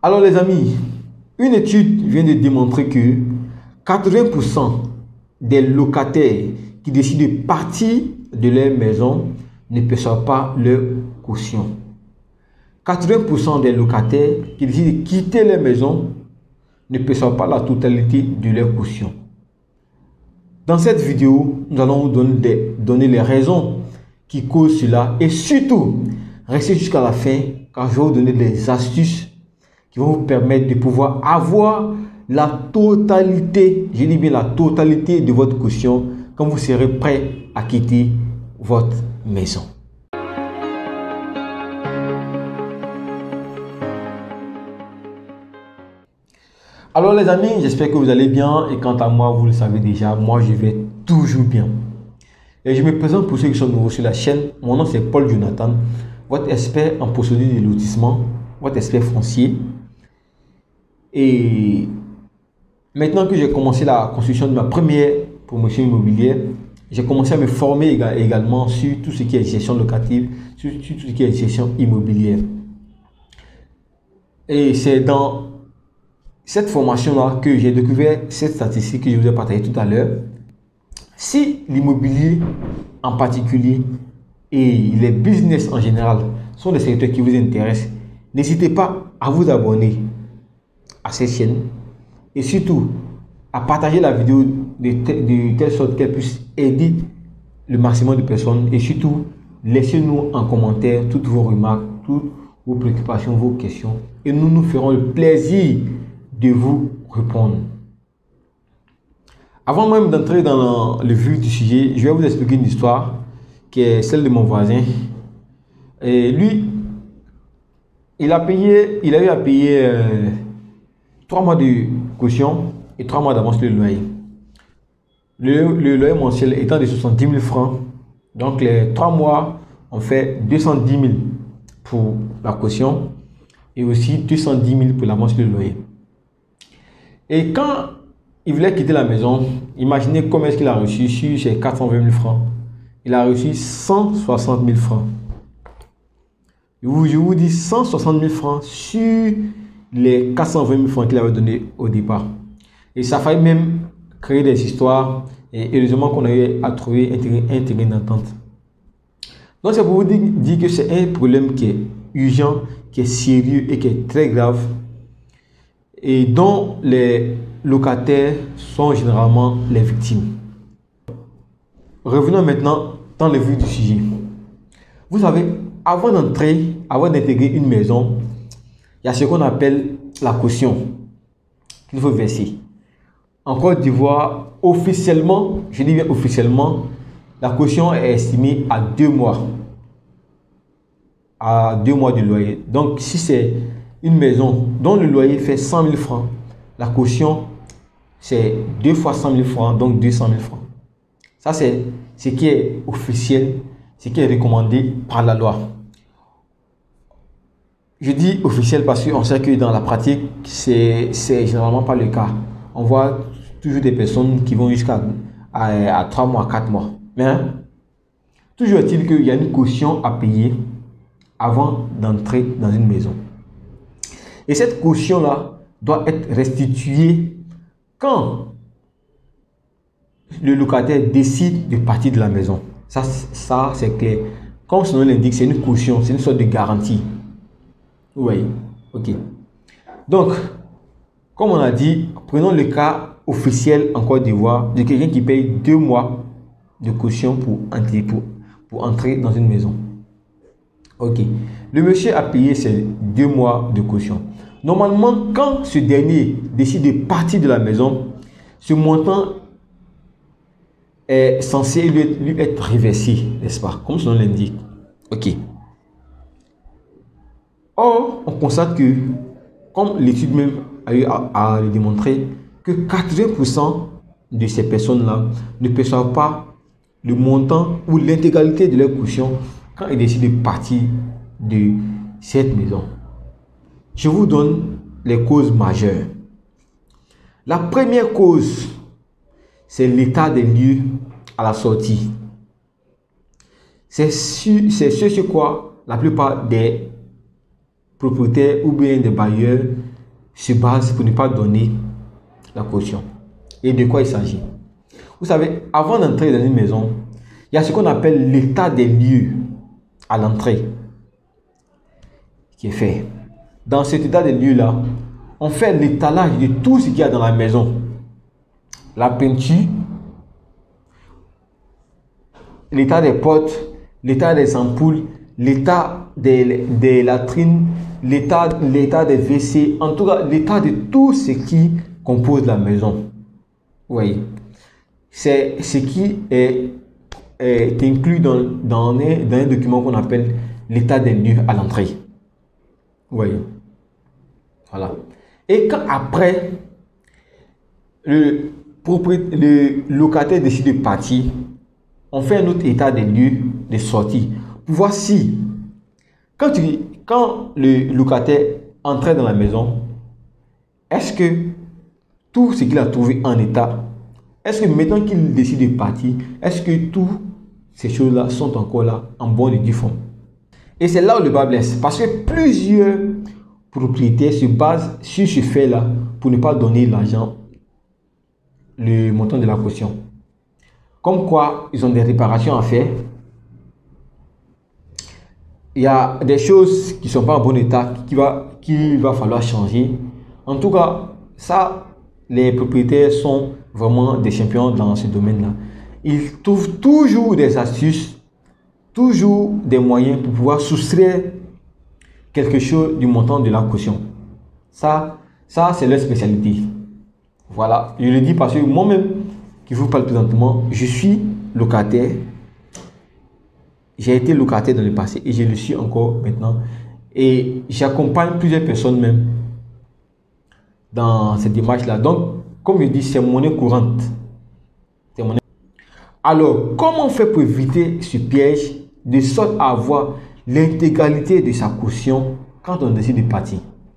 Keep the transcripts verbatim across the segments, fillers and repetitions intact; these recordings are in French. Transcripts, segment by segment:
Alors les amis, une étude vient de démontrer que quatre-vingts pour cent des locataires qui décident de partir de leur maison ne perçoivent pas leur caution. quatre-vingts pour cent des locataires qui décident de quitter leur maison ne perçoivent pas la totalité de leur caution. Dans cette vidéo, nous allons vous donner, des, donner les raisons qui causent cela et surtout, restez jusqu'à la fin car je vais vous donner des astuces qui vont vous permettre de pouvoir avoir la totalité, je dis bien la totalité de votre caution quand vous serez prêt à quitter votre maison. Alors les amis, j'espère que vous allez bien et quant à moi, vous le savez déjà, moi je vais toujours bien. Et je me présente pour ceux qui sont nouveaux sur la chaîne. Mon nom c'est Paul Jonathan, votre expert en procédure de lotissement, votre expert foncier. Et maintenant que j'ai commencé la construction de ma première promotion immobilière, j'ai commencé à me former également sur tout ce qui est gestion locative, sur, sur tout ce qui est gestion immobilière. Et c'est dans cette formation-là que j'ai découvert cette statistique que je vous ai partagée tout à l'heure. Si l'immobilier en particulier et les business en général sont des secteurs qui vous intéressent, n'hésitez pas à vous abonner à cette chaîne et surtout à partager la vidéo de, te, de telle sorte qu'elle puisse aider le maximum de personnes et surtout laissez-nous en commentaire toutes vos remarques, toutes vos préoccupations, vos questions et nous nous ferons le plaisir de vous répondre. Avant même d'entrer dans le vif du sujet, je vais vous expliquer une histoire qui est celle de mon voisin. Et lui, il a payé, il a eu à payer euh, trois mois de caution et trois mois d'avance le loyer. Le, le loyer mensuel étant de soixante-dix mille francs. Donc les trois mois ont fait deux cent dix mille pour la caution et aussi deux cent dix mille pour l'avance le loyer. Et quand il voulait quitter la maison, imaginez comment est-ce qu'il a reçu sur ses quatre cent vingt mille francs. Il a reçu cent soixante mille francs. Je vous, je vous dis cent soixante mille francs sur les quatre cent vingt mille francs qu'il avait donné au départ. Et ça a failli même créer des histoires. Et heureusement qu'on a eu à trouver un terrain d'entente. Donc c'est pour vous dire, dire que c'est un problème qui est urgent, qui est sérieux et qui est très grave. Et dont les locataires sont généralement les victimes. Revenons maintenant dans le vif du sujet. Vous savez, avant d'entrer, avant d'intégrer une maison, il y a ce qu'on appelle la caution qu'il faut verser. En Côte d'Ivoire, officiellement, je dis bien officiellement, la caution est estimée à deux mois. À deux mois de loyer. Donc, si c'est une maison dont le loyer fait cent mille francs, la caution, c'est deux fois cent mille francs, donc deux cent mille francs. Ça, c'est ce qui est officiel, ce qui est recommandé par la loi. Je dis officiel parce qu'on sait que dans la pratique, c'est généralement pas le cas. On voit toujours des personnes qui vont jusqu'à à, à trois mois, quatre mois. Mais hein, toujours est-il qu'il y a une caution à payer avant d'entrer dans une maison. Et cette caution-là doit être restituée quand le locataire décide de partir de la maison. Ça, ça c'est clair. Comme son nom l'indique, c'est une caution, c'est une sorte de garantie. Vous voyez? Ok. Donc, comme on a dit, prenons le cas officiel en Côte d'Ivoire de quelqu'un qui paye deux mois de caution pour entrer, pour, pour entrer dans une maison. Ok. Le monsieur a payé ses deux mois de caution. Normalement, quand ce dernier décide de partir de la maison, ce montant est censé lui, lui être reversé, n'est-ce pas? Comme son nom l'indique. Ok. Or, on constate que, comme l'étude même a eu à, à le démontrer, que quatre-vingts pour cent de ces personnes-là ne perçoivent pas le montant ou l'intégralité de leur caution quand ils décident de partir de cette maison. Je vous donne les causes majeures. La première cause, c'est l'état des lieux à la sortie. C'est ce sur quoi la plupart des propriétaires ou bien des bailleurs se basent pour ne pas donner la caution. Et de quoi il s'agit? Vous savez, avant d'entrer dans une maison, il y a ce qu'on appelle l'état des lieux à l'entrée qui est fait. Dans cet état des lieux-là, on fait l'étalage de tout ce qu'il y a dans la maison. La peinture, l'état des portes, l'état des ampoules, l'état des, des latrines, l'état l'état des W C, en tout cas l'état de tout ce qui compose la maison. Vous voyez, c'est ce qui est, est inclus dans, dans, un, dans un document qu'on appelle l'état des lieux à l'entrée. Vous voyez, voilà. Et quand après le, le locataire décide de partir, on fait un autre état des lieux de sortie pour voir si quand, tu, quand le locataire entrait dans la maison, est-ce que tout ce qu'il a trouvé en état, est-ce que maintenant qu'il décide de partir, est-ce que toutes ces choses-là sont encore là en bonne et due forme? Et c'est là où le bas blesse, parce que plusieurs propriétaires se basent sur ce fait-là pour ne pas donner l'argent, le montant de la caution. Comme quoi, ils ont des réparations à faire. Il y a des choses qui ne sont pas en bon état, qui va, qu'il va falloir changer. En tout cas, ça, les propriétaires sont vraiment des champions dans ce domaine-là. Ils trouvent toujours des astuces, toujours des moyens pour pouvoir soustraire quelque chose du montant de la caution. Ça, ça c'est leur spécialité. Voilà, je le dis parce que moi-même, qui vous parle présentement, je suis locataire. J'ai été locataire dans le passé et je le suis encore maintenant. Et j'accompagne plusieurs personnes même dans cette démarche-là. Donc, comme je dis, c'est monnaie courante. C'est monnaie. Alors, comment on fait pour éviter ce piège de sorte à avoir l'intégralité de sa caution quand on décide de partir?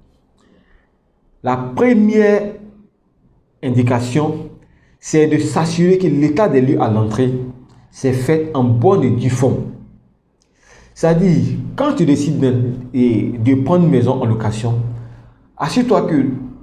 La première indication, c'est de s'assurer que l'état des lieux à l'entrée s'est fait en bonne et due forme. C'est-à-dire, quand tu décides de, de prendre une maison en location, assure-toi que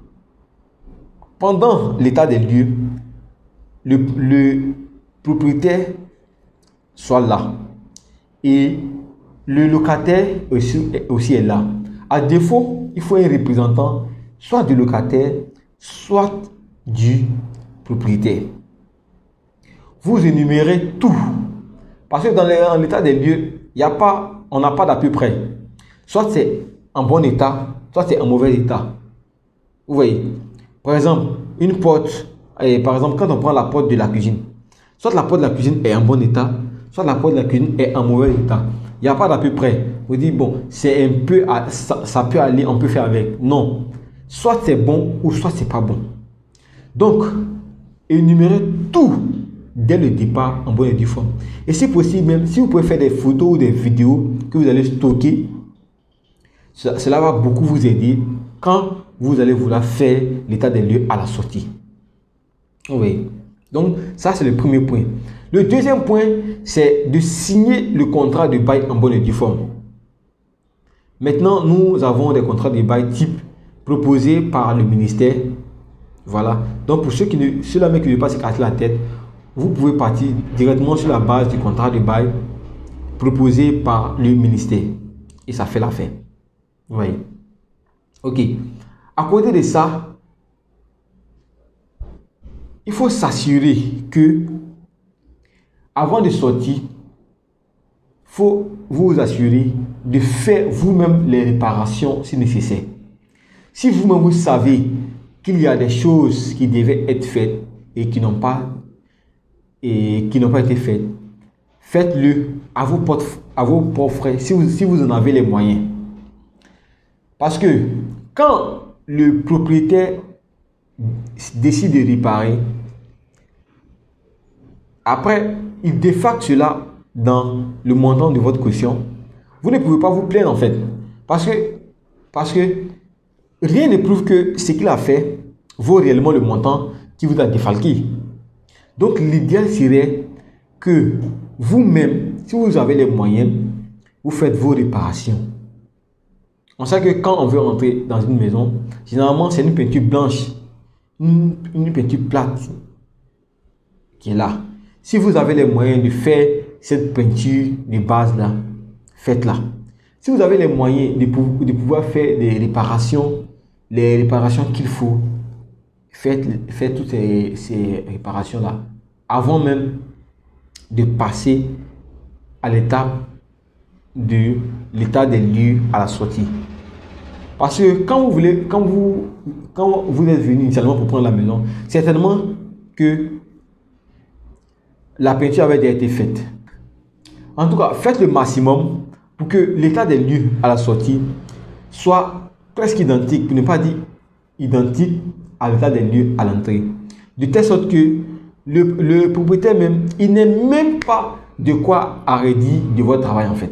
pendant l'état des lieux, le, le propriétaire soit là et le locataire aussi, aussi est là. À défaut, il faut un représentant soit du locataire, soit du propriétaire. Vous énumérez tout. Parce que dans l'état des lieux, il y a pas, on n'a pas d'à peu près. Soit c'est en bon état, soit c'est en mauvais état. Vous voyez. Par exemple, une porte, et par exemple, quand on prend la porte de la cuisine, soit la porte de la cuisine est en bon état, soit la porte de la cuisine est en mauvais état. Il n'y a pas d'à peu près. Vous dites, bon, c'est un peu, ça, ça peut aller, on peut faire avec. Non. Soit c'est bon ou soit c'est pas bon. Donc, énumérez tout dès le départ en bonne et due forme. Et si possible, même si vous pouvez faire des photos ou des vidéos que vous allez stocker, cela, cela va beaucoup vous aider quand vous allez vouloir faire l'état des lieux à la sortie. Oui. Donc, ça, c'est le premier point. Le deuxième point, c'est de signer le contrat de bail en bonne et due forme. Maintenant, nous avons des contrats de bail type proposés par le ministère. Voilà. Donc, pour ceux qui ne, ceux-là qui ne veulent pas se casser la tête, vous pouvez partir directement sur la base du contrat de bail proposé par le ministère. Et ça fait l'affaire. Vous voyez. Ok. À côté de ça, il faut s'assurer que avant de sortir, il faut vous assurer de faire vous-même les réparations si nécessaire. Si vous-même vous savez qu'il y a des choses qui devaient être faites et qui n'ont pas et qui n'ont pas été faites, faites-le à vos propres à vos propres frais si vous, si vous en avez les moyens. Parce que quand le propriétaire décide de réparer, après il défacte cela dans le montant de votre caution, vous ne pouvez pas vous plaindre en fait. Parce que, parce que rien ne prouve que ce qu'il a fait vaut réellement le montant qui vous a défalqué. Donc l'idéal serait que vous-même, si vous avez les moyens, vous faites vos réparations. On sait que quand on veut rentrer dans une maison, généralement c'est une peinture blanche, une, une peinture plate qui est là. Si vous avez les moyens de faire cette peinture de base là, faites-la. Si vous avez les moyens de, pou de pouvoir faire des réparations, les réparations qu'il faut, faites, faites toutes ces, ces réparations là avant même de passer à l'étape de l'état des lieux à la sortie. Parce que quand vous voulez, quand vous, quand vous êtes venu initialement pour prendre la maison, certainement que la peinture avait déjà été faite. En tout cas, faites le maximum pour que l'état des lieux à la sortie soit presque identique, pour ne pas dire identique à l'état des lieux à l'entrée. De telle sorte que le, le propriétaire même, il n'est même pas de quoi arrêter de votre travail en fait.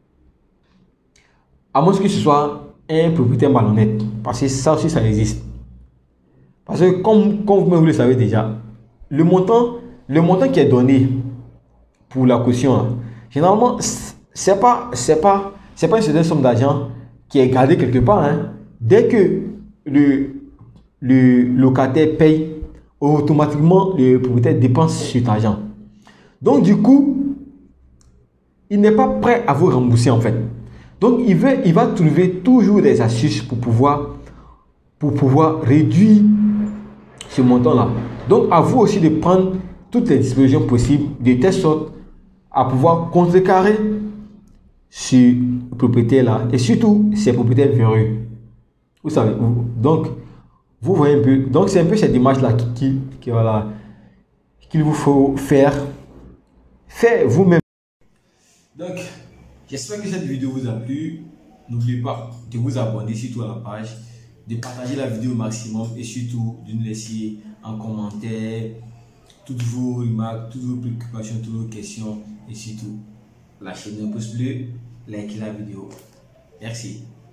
À moins que ce soit un propriétaire malhonnête, parce que ça aussi ça existe. Parce que comme, comme vous, vous le savez déjà, le montant, le montant qui est donné pour la caution, là, généralement, c'est pas, c'est pas, c'est pas une certaine somme d'argent qui est gardée quelque part. Hein. Dès que le, le locataire paye, automatiquement le propriétaire dépense cet argent. Donc du coup, il n'est pas prêt à vous rembourser en fait. Donc il va, il va trouver toujours des astuces pour pouvoir, pour pouvoir réduire ce montant-là. Donc à vous aussi de prendre toutes les dispositions possibles de telle sorte à pouvoir contrecarrer ce propriétaire-là et surtout ces propriétaires véreux. Vous savez, donc vous voyez un peu, donc c'est un peu cette image-là qui, qui, qui voilà, qu'il vous faut faire, faire vous-même. Donc, j'espère que cette vidéo vous a plu. N'oubliez pas de vous abonner surtout à la page, de partager la vidéo au maximum et surtout de nous laisser en commentaire toutes vos remarques, toutes vos préoccupations, toutes vos questions et surtout lâchez un pouce bleu, likez la vidéo. Merci.